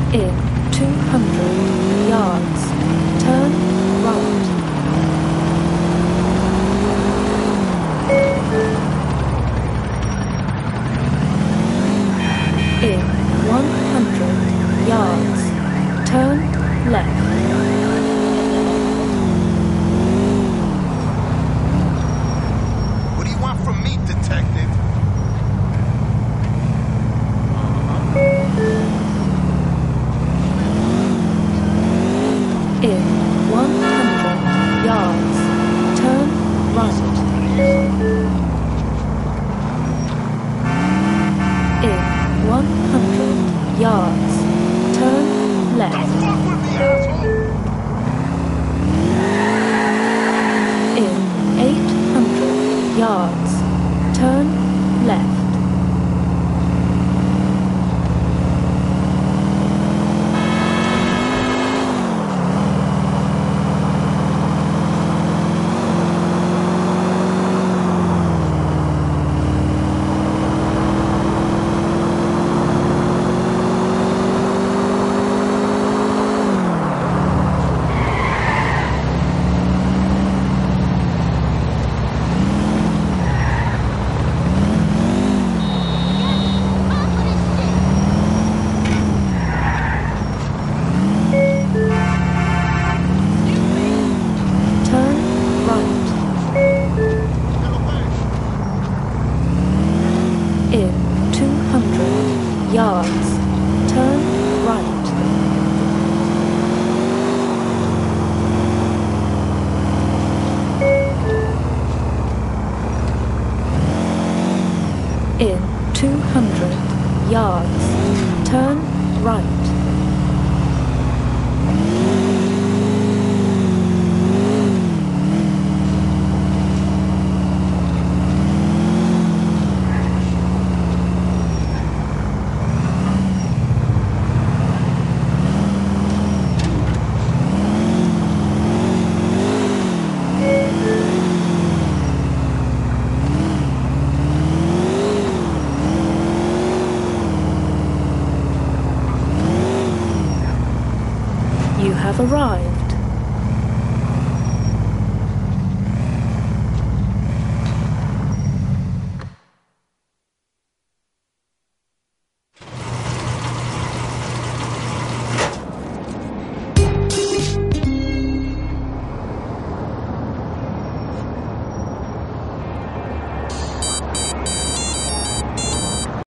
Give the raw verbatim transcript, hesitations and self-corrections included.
In two hundred yards, turn right. In one hundred yards, turn left. What do you want from me, detective? In one hundred yards, turn right. In one hundred yards, turn left. Don't fuck with me, asshole! In eight hundred yards, turn left. In two hundred yards, turn right. In two hundred yards, turn right. You have arrived